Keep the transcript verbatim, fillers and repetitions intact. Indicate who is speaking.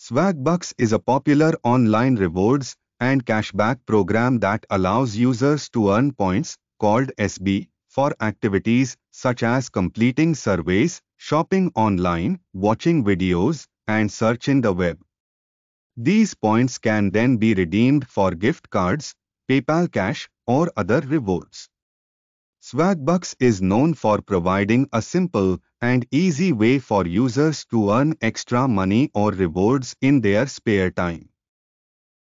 Speaker 1: Swagbucks is a popular online rewards and cashback program that allows users to earn points, called S B, for activities such as completing surveys, shopping online, watching videos, and searching the web. These points can then be redeemed for gift cards, PayPal Cash, or other rewards. Swagbucks is known for providing a simple and easy way for users to earn extra money or rewards in their spare time.